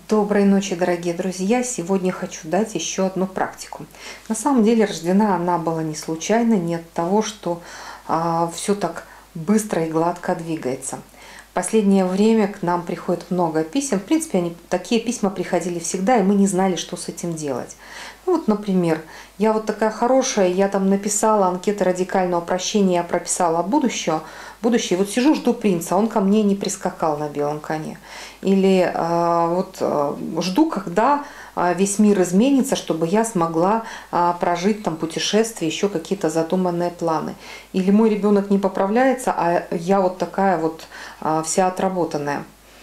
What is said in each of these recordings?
Доброй ночи, дорогие друзья! Сегодня хочу дать еще одну практику. На самом деле рождена она была не случайно, не от того, что все так быстро и гладко двигается. В последнее время к нам приходит много писем. В принципе, такие письма приходили всегда, и мы не знали, что с этим делать. Ну вот, например, я вот такая хорошая, я там написала анкеты радикального прощения, я прописала будущее, вот сижу, жду принца, он ко мне не прискакал на белом коне. Или жду, когда весь мир изменится, чтобы я смогла прожить там путешествие, еще какие-то задуманные планы. Или мой ребенок не поправляется, а я вот такая вот вся отработанная.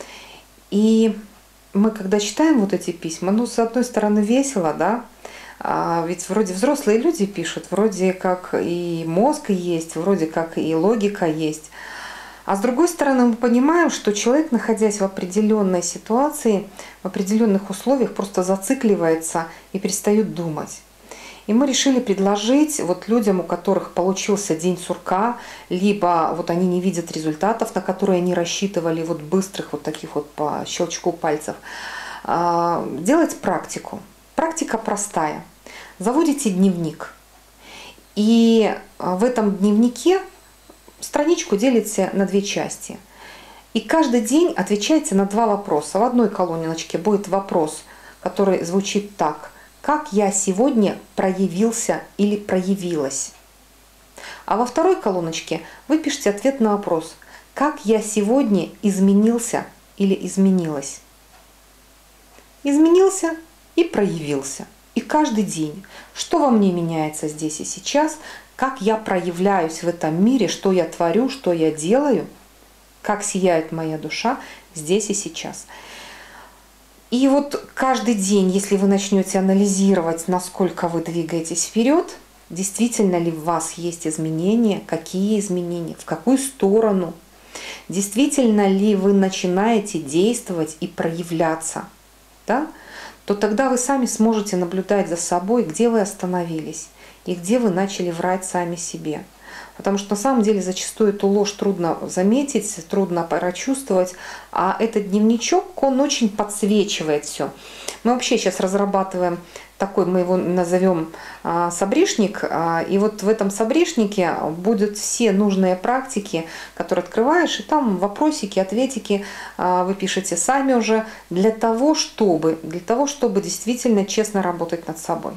И мы когда читаем вот эти письма, ну, с одной стороны, весело, да, ведь вроде взрослые люди пишут, вроде как и мозг есть, вроде как и логика есть. А с другой стороны, мы понимаем, что человек, находясь в определенной ситуации, в определенных условиях, просто зацикливается и перестает думать. И мы решили предложить вот людям, у которых получился день сурка, либо вот они не видят результатов, на которые они рассчитывали, вот быстрых, вот таких вот по щелчку пальцев, делать практику. Практика простая. Заводите дневник. И в этом дневнике страничку делите на две части. И каждый день отвечайте на два вопроса. В одной колоночке будет вопрос, который звучит так: как я сегодня проявился или проявилась? А во второй колоночке вы пишете ответ на вопрос: как я сегодня изменился или изменилась? Изменился и проявился. И каждый день, что во мне меняется здесь и сейчас, как я проявляюсь в этом мире, что я творю, что я делаю, как сияет моя душа здесь и сейчас. И вот каждый день, если вы начнете анализировать, насколько вы двигаетесь вперед, действительно ли в вас есть изменения, какие изменения, в какую сторону, действительно ли вы начинаете действовать и проявляться, да, то тогда вы сами сможете наблюдать за собой, где вы остановились и где вы начали врать сами себе. Потому что на самом деле зачастую эту ложь трудно заметить, трудно прочувствовать, а этот дневничок, он очень подсвечивает все. Мы вообще сейчас разрабатываем такой, мы его назовем собришник, и вот в этом собришнике будут все нужные практики, которые открываешь, и там вопросики, ответики вы пишете сами уже для того, чтобы действительно честно работать над собой.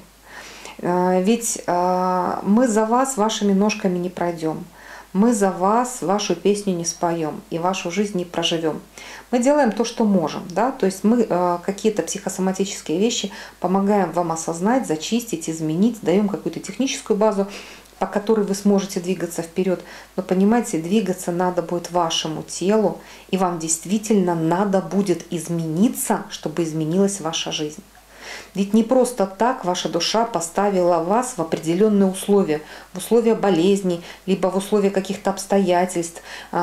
Ведь мы за вас вашими ножками не пройдем. Мы за вас вашу песню не споем и вашу жизнь не проживем. Мы делаем то, что можем, да, то есть мы какие-то психосоматические вещи помогаем вам осознать, зачистить, изменить, даем какую-то техническую базу, по которой вы сможете двигаться вперед. Но понимаете, двигаться надо будет вашему телу, и вам действительно надо будет измениться, чтобы изменилась ваша жизнь. Ведь не просто так ваша душа поставила вас в определенные условия, в условия болезни, либо в условия каких-то обстоятельств.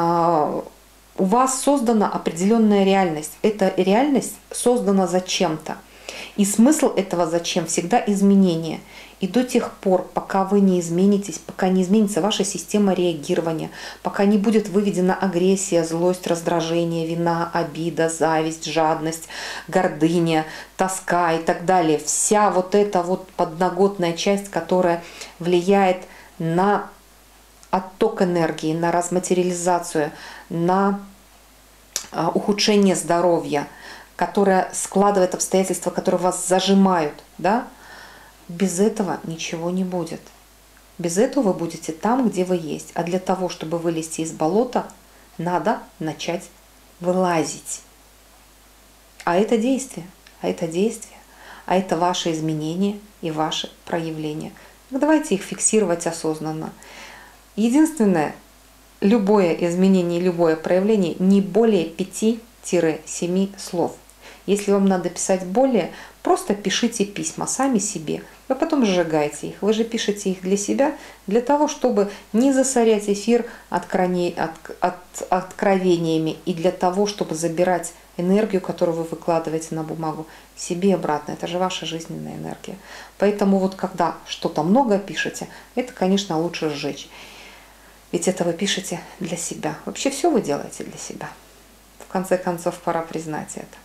У вас создана определенная реальность. Эта реальность создана зачем-то. И смысл этого зачем всегда изменение. И до тех пор, пока вы не изменитесь, пока не изменится ваша система реагирования, пока не будет выведена агрессия, злость, раздражение, вина, обида, зависть, жадность, гордыня, тоска и так далее. Вся вот эта вот подноготная часть, которая влияет на отток энергии, на разматериализацию, на ухудшение здоровья, которая складывает обстоятельства, которые вас зажимают, да? Без этого ничего не будет. Без этого вы будете там, где вы есть. А для того, чтобы вылезти из болота, надо начать вылазить. А это действие, а это ваши изменения и ваши проявления. Давайте их фиксировать осознанно. Единственное, любое изменение, любое проявление не более 5-7 слов. Если вам надо писать более, просто пишите письма сами себе. Вы потом сжигаете их. Вы же пишете их для себя, для того, чтобы не засорять эфир откровениями, и для того, чтобы забирать энергию, которую вы выкладываете на бумагу, себе обратно. Это же ваша жизненная энергия. Поэтому вот когда что-то много пишете, это, конечно, лучше сжечь. Ведь это вы пишете для себя. Вообще все вы делаете для себя. В конце концов, пора признать это.